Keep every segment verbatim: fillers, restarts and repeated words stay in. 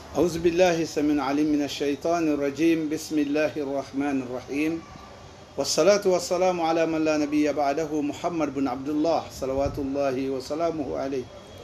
أعوذ بالله السميع العليم من الشيطان الرجيم. بسم الله الرحمن الرحيم، والصلاة والسلام على من لا نبي بعده محمد بن عبد الله صلوات الله وسلامه عليه.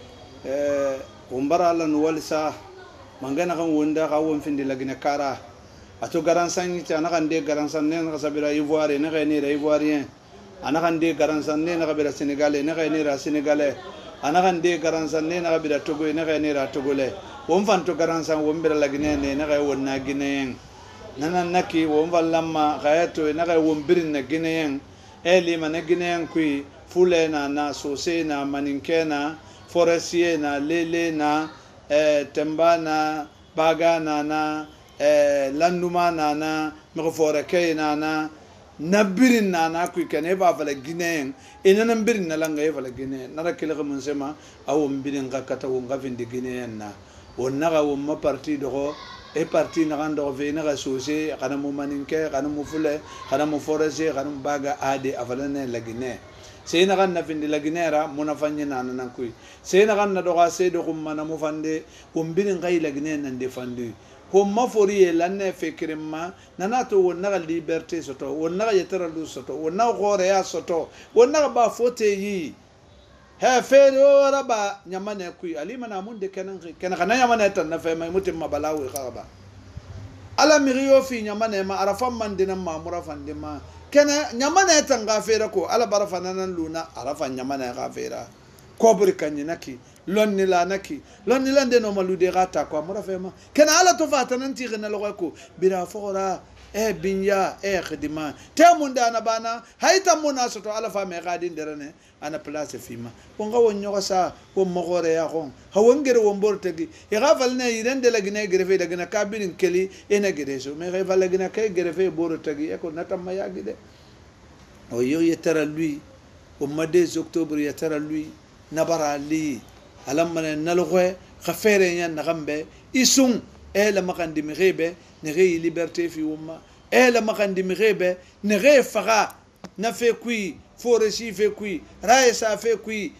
ومبرا لن ولسا من غنا غن وندا غاون فين لغنا كارا اتو غرانسان تي انا غندي غرانسان نين غسبيرا ايفواري نغني را ايفواريين انا غندي غرانسان نين غبيرا سينغالي نغني را سينغالي انا غندي غرانسان نين غبيرا توغو نغني را توغولي ومفان تو غرانسان ومبرا لغنا نين نغي ونا غينين nana naki womva lamma gayato naga wombirin na gineyen eli mana gineyen kui fule na na sose na maninke na forestier na lele na eh, temba na baga na na eh, landuma na na mifore na na nabirin na na kui kane ba fala gineyen ina nan birin na langa fala gineyen nara kila mun sema awon birin ga kata won ga vindi gineyen na wonaga womma parti do e parti na gando ve na gasose kana mu maninke kana mu fule kana mu forese kana mu baga ade avalane lagine se na ganna findi laginera munafanye na nan kui se na ganna do ga se do kumma na mu fande kumbirin gai lagine nan de fandi ko mafori e lanne fekirma nanato wonna ga liberté soto wonna ga yetara lu soto wonna gore ya soto wonna ba fote yi he fero raba nyamane kui alima na munde kenan kenan kana nyamane tan na fe mai mutim mabalawi khaba ala miriyo fi nyamane ma arafan man dinan ma murafan dima kenan nyamane tan gafera ko ala barafan nan luna arafan nyamane gafera kobri kanyinaki lonni la naki lonni lande no malude gata ko murafe ma kenan ala to fatanan ti gna lo ko bira fora e binya e khidima temunda na bana haita muna soto ala fa me gadin derane ana place fima wonga wonyo sa ko mogore ya gon ha wongere wombortegi e gafal ne yirende la gine grefe da gina kabirin keli ena gereso me gafal la gina kay grefe borotegi e ko natam ya gide o yo yetara lui o made octobre yetara lui nabara li alamane nalgwe khafere nyan nagambe isung e la makandi mirebe ne re liberté fi wumma e la makandi mirebe ne re faga na fe kui foresi fe kui raisa fe kui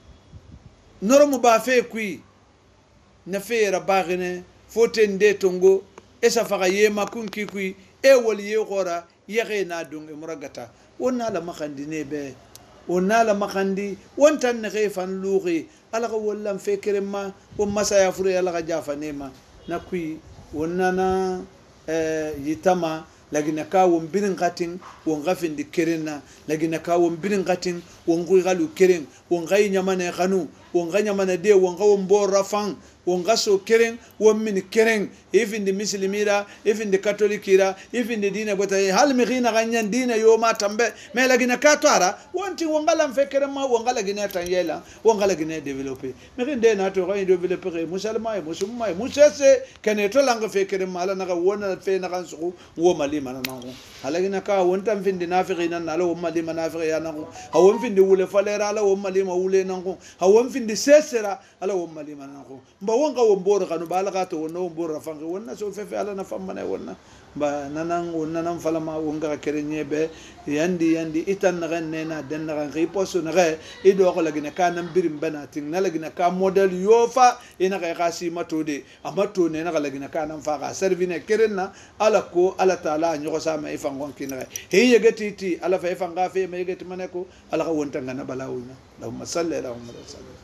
normu ba fe kui na fe rabagene fotende tongo esa faga yema kunki kui e woli ye gora yege na dunge muragata wonna la makandi nebe wonna la makandi wontan ne re fan lughi ala ko wallam fe kerema o masaya fure ala ga jafa nema na kui wonna na eh, yitama lagina ka won birin gatin won gafin di kerena lagina ka won birin gatin won gui galu keren won gai nyamane kanu won ga nyamane de won ga won bo rafan won ga so keren won min keren even di muslimira even di katolikira even di dina bota hal mi gina ganyan dina yo ma tambe me lagina ka tara wonti won ga lam fekere ma won ga lagina tan yela won ga lagina développer me rinde na to ga développer musulma e musulma e musese kene to langa fekere ma la na ga wona fe na kan su wo mali mana nangu halagina ka wontam findi nafiqina nala wo mali manafiq ya nangu hawon findi wule falera ala wo mali ma wule nangu hawon findi sesera ala wo mali manangu mba wonga wo mboro kanu bala ka to wono mboro rafangi wonna so fefe ala na famana wonna ba nanang wonna nan falama wonga kerenyebe yandi yandi itan na ganne na den na ngi poso na ga ido ko lagina ka nan birim bana tin na lagina ka model yofa ina ga kasi matode amato ne na lagina ka nan fa ga servine kerenna ala ko ala taala nyoko sama ifan gonki na he yegati ti ala fa ifan ga fe me yegati maneko ala ka wonta ngana balawina allahumma salli ala muhammad.